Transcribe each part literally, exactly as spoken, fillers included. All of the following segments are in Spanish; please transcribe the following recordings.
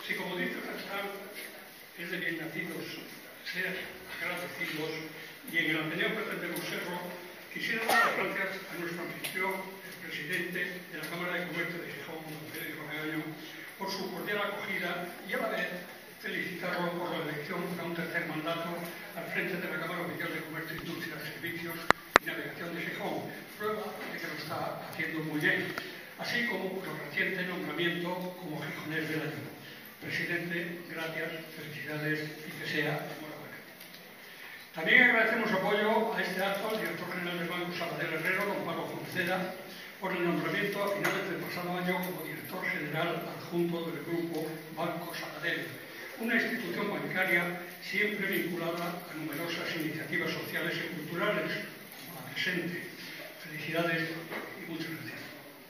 Si, como dice el refrán, es de bien nacidos ser agradecidos, y en el Ateneo pretendemos serlo, quisiera dar las gracias a nuestro anfitrión, el presidente de la Cámara de Comercio de Gijón, don Federico Regaño, por su cordial acogida, y a la vez felicitarlo por la elección para un tercer mandato al frente de la Cámara Oficial de Comercio, Industria, Servicios y Navegación de Gijón, prueba de que lo está haciendo muy bien, así como por el reciente nombramiento como gijonés del año. Presidente, gracias, felicidades y que sea enhorabuena. También agradecemos apoyo a este acto al director general del Banco Sabadell Herrero, don Pablo Fonceda, por el nombramiento a finales del pasado año como director general adjunto del Grupo Banco Sabadell, una institución bancaria siempre vinculada a numerosas iniciativas sociales y culturales, como la presente. Felicidades y muchas gracias.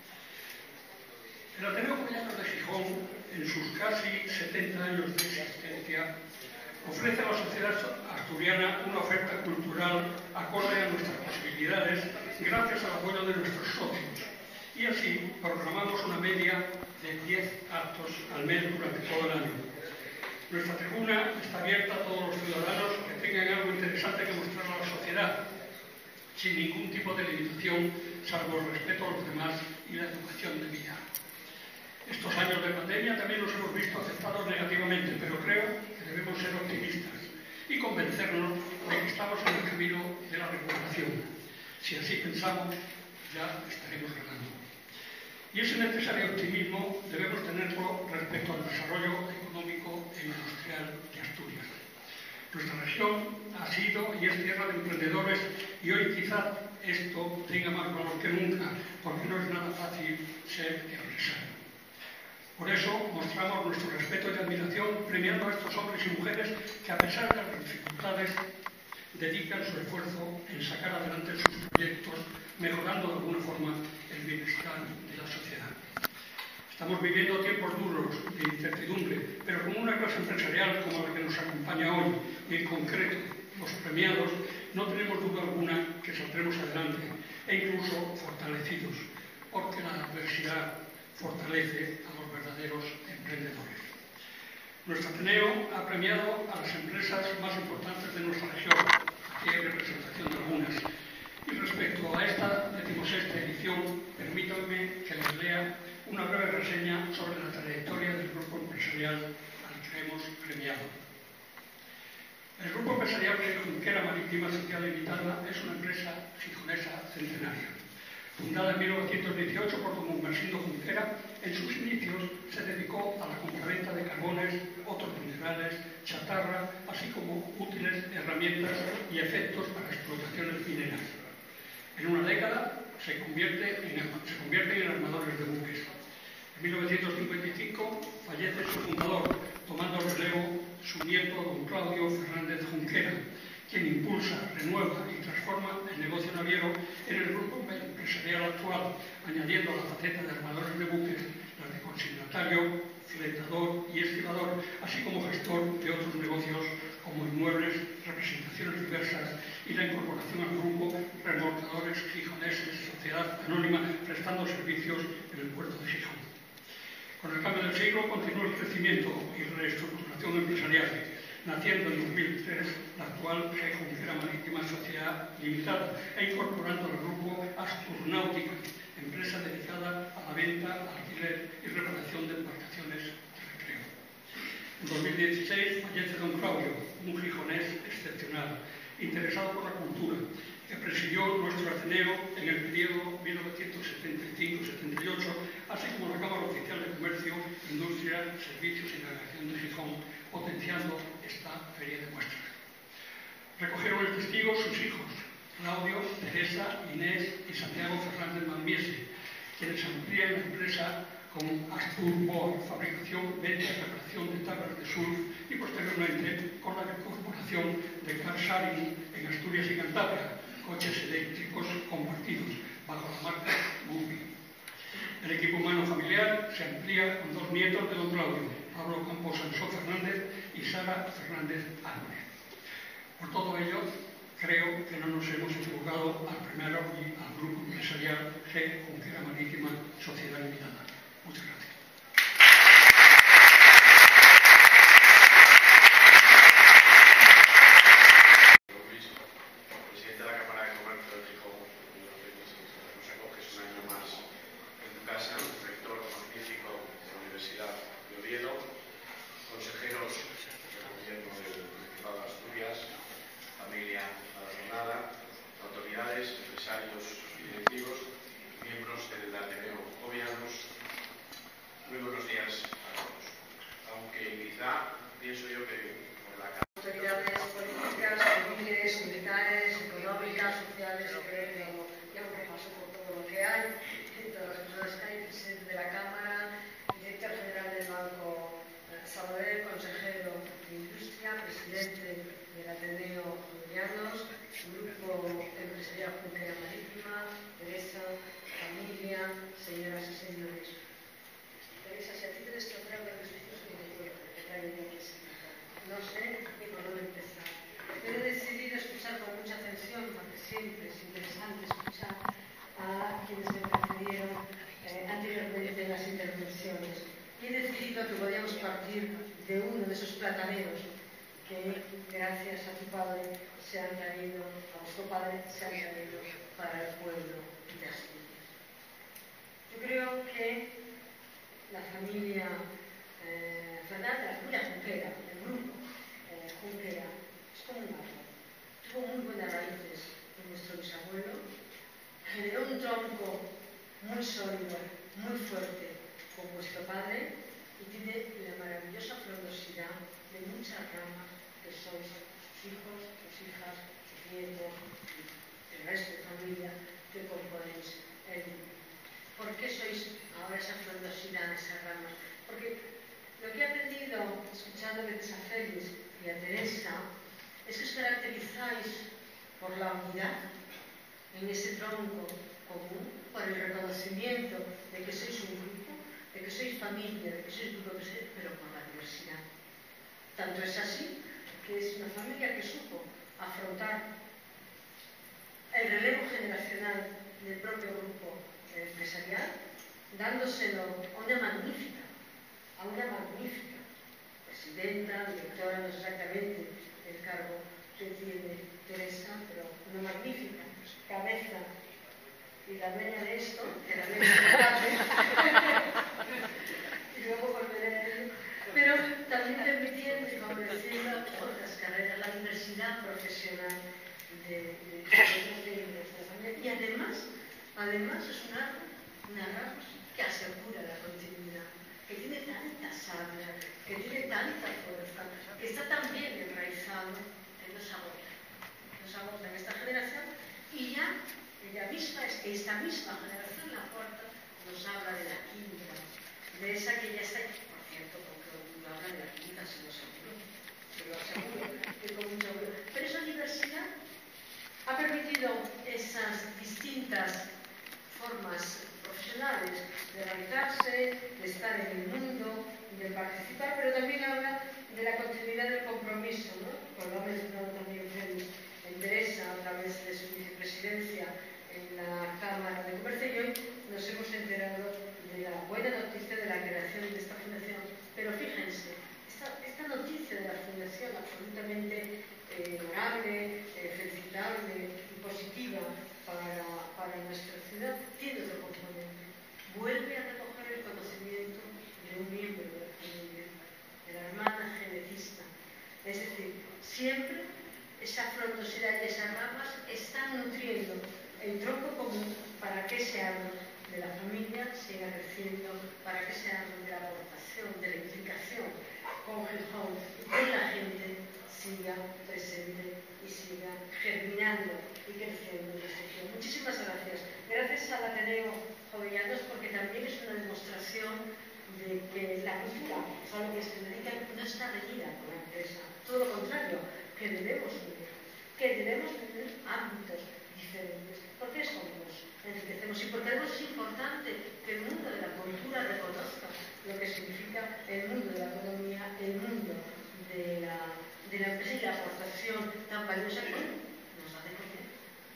El Ateneo Jovellanos de Gijón, en sus casi setenta años de existencia, ofrece a la sociedad asturiana una oferta cultural acorde a nuestras posibilidades gracias al apoyo de nuestros socios. Y así programamos una media de diez actos al mes durante todo el año. Nuestra tribuna está abierta a todos los ciudadanos que tengan algo interesante que mostrar a la sociedad, sin ningún tipo de limitación, salvo el respeto a los demás y la educación debida. Estos años de pandemia también los hemos visto afectados negativamente, pero creo que debemos ser optimistas y convencernos de que estamos en el camino de la recuperación. Si así pensamos, ya estaremos ganando. Y ese necesario optimismo debemos tenerlo respecto al desarrollo económico e industrial de Asturias. Nuestra región ha sido y es tierra de emprendedores y hoy quizá esto tenga más valor que nunca, porque no es nada fácil ser empresario. Por eso mostramos nuestro respeto y admiración premiando a estos hombres y mujeres que, a pesar de las dificultades, dedican su esfuerzo en sacar adelante sus proyectos, mejorando de alguna forma el bienestar de la sociedad. Estamos viviendo tiempos duros de incertidumbre, pero con una clase empresarial como la que nos acompaña hoy, y en concreto los premiados, no tenemos duda alguna que saldremos adelante e incluso fortalecidos, porque la adversidad fortalece a los verdaderos emprendedores. Nuestro Ateneo ha premiado a las empresas más importantes de nuestra región, aquí hay representación de algunas, y respecto a esta decimosexta edición, permítanme que les lea una breve reseña sobre la trayectoria del grupo empresarial al que hemos premiado. El Grupo Empresarial Junquera Marítima Social Limitada es una empresa gijonesa centenaria. Fundada en mil novecientos dieciocho por don Mersindo Junquera, en sus inicios se dedicó a la compraventa de carbones, otros minerales, chatarra, así como útiles herramientas y efectos para explotaciones mineras. En una década se convierte en, se convierten en armadores de buques. En mil novecientos cincuenta y cinco fallece su fundador, tomando relevo su nieto don Claudio Fernández Junquera, quien impulsa, renueva y transforma el negocio naviero en el grupo empresarial actual, añadiendo a la faceta de armadores de buques las de consignatario, fletador y estibador, así como gestor de otros negocios como inmuebles, representaciones diversas y la incorporación al grupo remolcadores gijoneses, sociedad anónima, prestando servicios en el puerto de Gijón. Con el cambio del siglo continúa el crecimiento y reestructuración empresarial, naciendo en dos mil tres la actual G. Junquera Marítima Sociedad Limitada e incorporando al grupo Asturnáutica, empresa dedicada a la venta, alquiler y reparación de embarcaciones de recreo. En dos mil dieciséis fallece don Claudio, un gijonés excepcional, interesado por la cultura, que presidió nuestro Ateneo en el periodo mil novecientos setenta y cinco setenta y ocho, así como la Cámara Oficial de Comercio, Industria, Servicios y Navegación de Gijón, potenciando esta feria de muestras. Recogieron el testigo sus hijos, Claudio, Teresa, Inés y Santiago Fernández Malmiese, quienes amplían la empresa con Astur Board, fabricación, venta y reparación de tablas de surf, y posteriormente con la incorporación de car sharing en Asturias y Cantabria, coches eléctricos compartidos, bajo la marca Guppy. El equipo humano familiar se amplía con dos nietos de don Claudio, Pablo Campos Ansó Fernández y Sara Fernández Álvarez. Por todo ello, creo que no nos hemos equivocado al primero y al grupo empresarial G. Junquera Marítima Sociedad Limitada. Muchas gracias. será, pienso yo, que por la calle. Autoridades políticas, civiles, militares, económicas, sociales, creo, ya me paso por todo lo que hay, todas las personas que hay, presidente de la Cámara, director general del Banco Sabadell, consejero de Industria, presidente del Ateneo Llanos, Grupo Empresarial Junquera Marítima, Teresa, familia, señoras y señores. Teresa, si a ti te destrozaron los vestidos que me acuerdo, que traen aquí ese no sé ni por dónde empezar. Pero he decidido escuchar con mucha atención, porque siempre es interesante escuchar a quienes me precedieron eh, anteriormente en las intervenciones. Y he decidido que podíamos partir de uno de esos plataneros que, gracias a tu padre, se han traído, a vuestro padre, se han traído para el pueblo de Asturias. Yo creo que la familia eh, Fernández, la familia Junquera, el grupo eh, Junquera, es como un árbol. Tuvo muy buenas raíces en nuestro bisabuelo, generó un tronco muy sólido, muy fuerte con vuestro padre y tiene la maravillosa frondosidad de muchas ramas que sois sus hijos, sus hijas, sus nietos y el resto de familia que componéis el grupo. ¿Por qué sois ahora esa frondosidad de esas ramas? Porque lo que he aprendido escuchando a Félix y a Teresa es que os caracterizáis por la unidad en ese tronco común, por el reconocimiento de que sois un grupo, de que sois familia, de que sois grupo, pero por la diversidad. Tanto es así que es una familia que supo afrontar el relevo generacional del propio grupo empresarial, dándoselo a una magnífica, a una magnífica presidenta, directora, no sé exactamente el cargo que tiene Teresa, pero una magnífica cabeza y la dueña de esto, que la dueña de la tarde, y luego volveré a ello, pero también permitiendo y favoreciendo otras carreras, la diversidad profesional de, de, de, de nuestra familia. Y además, además es un árbol, una rama que asegura la continuidad, que tiene tanta sabia, que tiene tanta fuerza, que está tan bien enraizado, que no se agota, no se agota en esta generación, y ya ella misma, es que esta misma generación, la cuarta, nos habla de la quinta, de esa que ya está, por cierto, porque no habla de la quinta, si lo seguro, se lo aseguro, que con mucho orgullo. Pero esa diversidad ha permitido esas distintas formas profesionales de realizarse, de estar en el mundo, de participar, pero también habla de la continuidad del compromiso, ¿no? Como lo ha mencionado también Félix, en Teresa, a través de su vicepresidencia en la Cámara de Comercio, y hoy nos hemos enterado de la buena noticia de la creación de esta fundación. Pero fíjense, esta, esta noticia de la fundación absolutamente eh, honorable, eh, felicitable y positiva para, para nuestra ciudad, tiene otro componente. Vuelve a recoger el conocimiento de un miembro de la familia, de la hermana genetista. Es decir, siempre esa frondosidad y esas ramas están nutriendo el tronco común para que ese árbol de la familia siga creciendo, para que ese árbol de la aportación, de la implicación con Gijón, con la gente, siga presente y siga germinando y creciendo en esta región. Muchísimas gracias. Gracias al Ateneo Jovellanos, porque también es una demostración de que la cultura, es algo que se dedica, no está reñida con la empresa. Todo lo contrario, que debemos unir, que debemos tener ámbitos diferentes, porque es como nos enriquecemos y porque además es importante que el mundo de la cultura reconozca lo que significa el mundo de la economía, el mundo de la, de la empresa y la aportación tan valiosa que nos da de comer,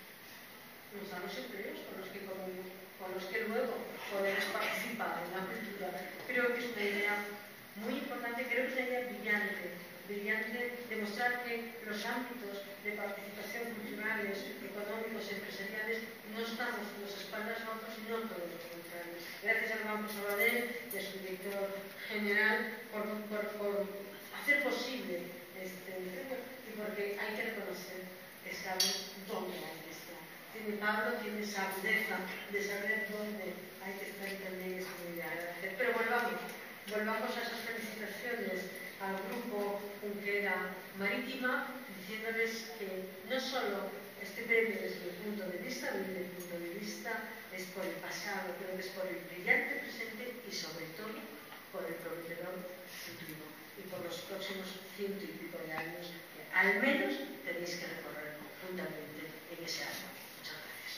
nos da los empleos con los que comemos, con los que luego podemos participar en la cultura. Creo que es una idea muy importante, creo que es una idea brillante, brillante demostrar que los ámbitos de participación culturales, económicos, empresariales, no estamos en las espaldas rotas, sino todo lo contrario. Gracias al Banco Sabadell y a su director general por, por, por hacer posible este centro y porque hay que reconocer que sabe dónde hay que estar. Tiene Pablo, tiene esa agudeza de saber dónde hay que estar y también es muy de agradecer. Pero volvamos, volvamos a esas felicitaciones al grupo Junquera Marítima, diciéndoles que no solo este premio desde mi punto de vista, desde mi punto de vista, es por el pasado, creo que es por el brillante presente y sobre todo por el prometedor futuro y por los próximos ciento y pico de años que al menos tenéis que recorrer juntamente en ese año. Muchas gracias.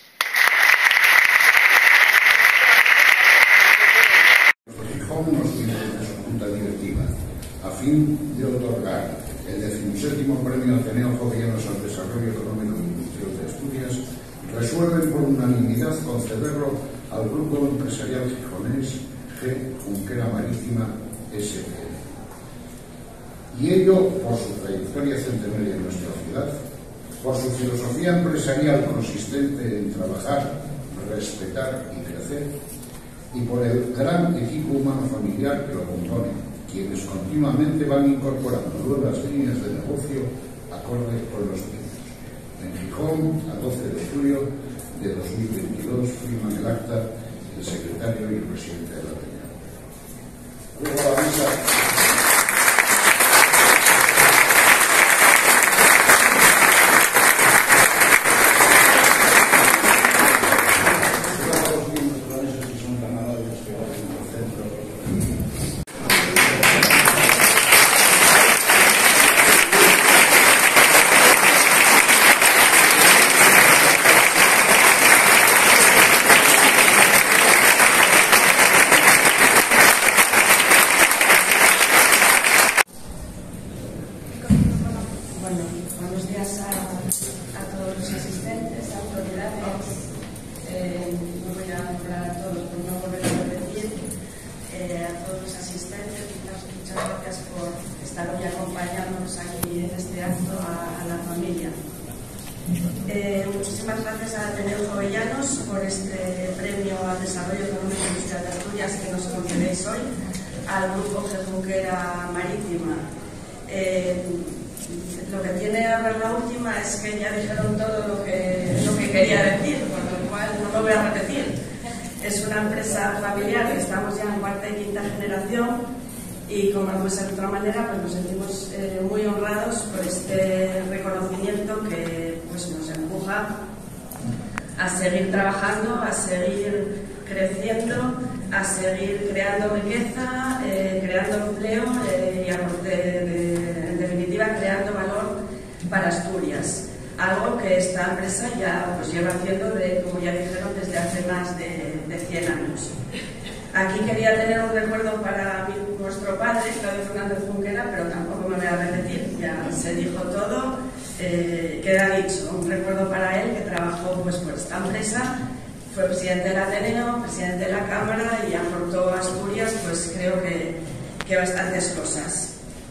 Gijón nos tiene en su junta directiva a fin de otorgar el decimoséptimo premio Ateneo Jovellanos al Desarrollo Económico y Industrial de Asturias, resuelven por unanimidad concederlo al Grupo Empresarial Gijonés G. Junquera Marítima S L. Y ello por su trayectoria centenaria en nuestra ciudad, por su filosofía empresarial consistente en trabajar, respetar y crecer, y por el gran equipo humano familiar que lo compone, quienes continuamente van incorporando nuevas líneas de negocio acorde con los mismos. En Gijón, a doce de julio de dos mil veintidós, firman el acta el secretario y el presidente de la Peña. Luego la mesa. Muchísimas gracias a Ateneo Jovellanos por este premio al Desarrollo Económico y Industrial de Asturias que nos concedéis hoy, al Grupo G. Junquera Marítima. Eh, lo que tiene ahora la última es que ya dijeron todo lo que, lo que quería decir, por lo cual no lo voy a repetir. Es una empresa familiar que estamos ya en cuarta y quinta generación y, como no puede ser de otra manera, pues nos sentimos eh, muy honrados por este reconocimiento que pues, nos empuja a seguir trabajando, a seguir creciendo, a seguir creando riqueza, eh, creando empleo eh, y, a, de, de, en definitiva, creando valor para Asturias. Algo que esta empresa ya pues, lleva haciendo, de, como ya dijeron, desde hace más de, de cien años. Aquí quería tener un recuerdo para mi, nuestro padre, Claudio Fernández Junquera, pero tampoco me voy a repetir, ya se dijo todo, eh, queda dicho. Un recuerdo para él que trabajó pues, por esta empresa, fue presidente del Ateneo, presidente de la Cámara y aportó a Asturias, pues creo que, que bastantes cosas.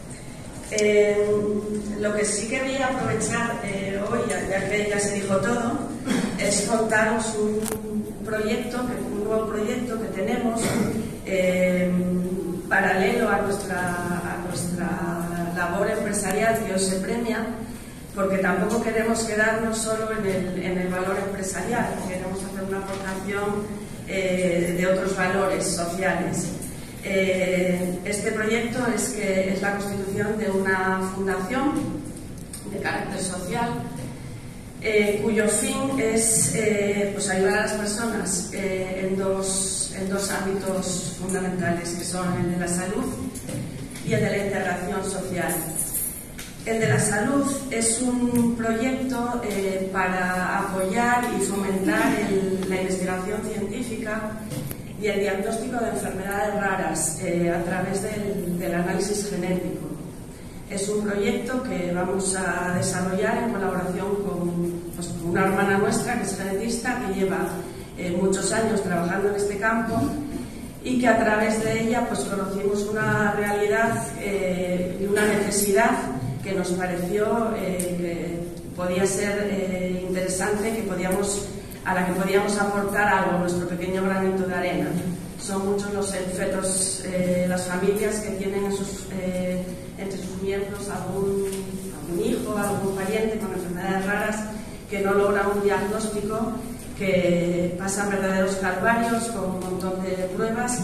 Eh, lo que sí quería aprovechar eh, hoy, ya que ya se dijo todo, es contaros un proyecto, un nuevo proyecto que tenemos eh, paralelo a nuestra, a nuestra labor empresarial que hoy se premia, porque tampoco queremos quedarnos solo en el, en el valor empresarial, queremos hacer una aportación eh, de otros valores sociales. Eh, este proyecto es, que es la constitución de una fundación de carácter social eh, cuyo fin es eh, pues ayudar a las personas eh, en, dos, en dos ámbitos fundamentales, que son el de la salud y el de la integración social. El de la salud es un proyecto eh, para apoyar y fomentar el, la investigación científica y el diagnóstico de enfermedades raras eh, a través del, del análisis genético. Es un proyecto que vamos a desarrollar en colaboración con, pues, con una hermana nuestra que es genetista, que lleva eh, muchos años trabajando en este campo y que a través de ella pues, conocimos una realidad eh, y una necesidad que nos pareció eh, que podía ser eh, interesante, que podíamos a la que podíamos aportar algo, nuestro pequeño granito de arena. Son muchos los fetos, eh, las familias que tienen en sus, eh, entre sus miembros algún, algún hijo, algún pariente con enfermedades raras que no logra un diagnóstico, que pasan verdaderos calvarios con un montón de pruebas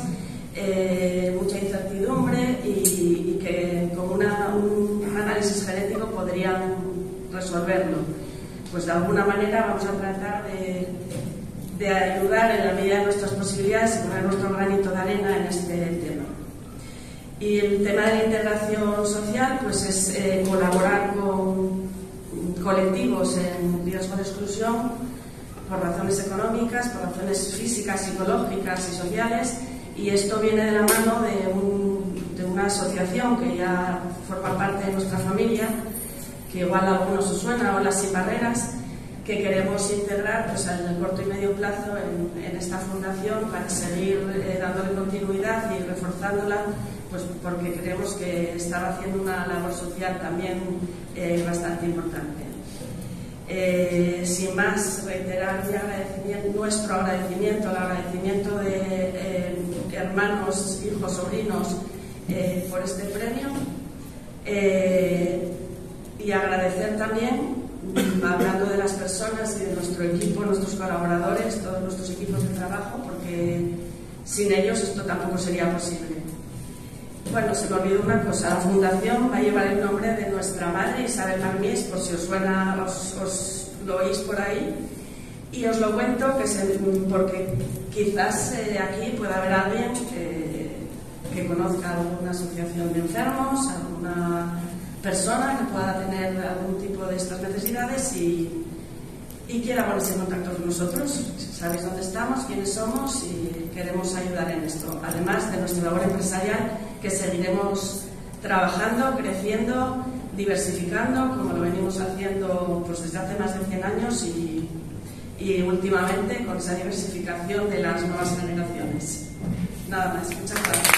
eh, mucha incertidumbre y, y que con una, un análisis genético podrían resolverlo. Pues de alguna manera vamos a tratar de, de ayudar en la medida de nuestras posibilidades y poner nuestro granito de arena en este tema. Y el tema de la integración social pues es eh, colaborar con colectivos en riesgo de exclusión por razones económicas, por razones físicas, psicológicas y sociales, y esto viene de la mano de, un, de una asociación que ya forma parte de nuestra familia, que igual a algunos os suena, Olas Sin Barreras, que queremos integrar pues, en el corto y medio plazo en, en esta fundación para seguir eh, dándole continuidad y reforzándola, pues porque creemos que estaba haciendo una labor social también eh, bastante importante. Eh, sin más, reiterar mi agradecimiento, nuestro agradecimiento, el agradecimiento de eh, hermanos, hijos, sobrinos eh, por este premio, eh, y agradecer también, hablando de las personas y de nuestro equipo, nuestros colaboradores, todos nuestros equipos de trabajo, porque sin ellos esto tampoco sería posible. Bueno, se me olvidó una cosa, la fundación va a llevar el nombre de nuestra madre, Isabel Marmís, por si os suena, os, os lo oís por ahí, y os lo cuento que se, porque quizás eh, aquí pueda haber alguien que, que conozca alguna asociación de enfermos, alguna persona que pueda tener algún tipo de estas necesidades y, y quiera ponerse en contacto con nosotros. Sabéis dónde estamos, quiénes somos y queremos ayudar en esto, además de nuestra labor empresarial, que seguiremos trabajando, creciendo, diversificando, como lo venimos haciendo pues, desde hace más de cien años y, y últimamente con esa diversificación de las nuevas generaciones. Nada más, muchas gracias.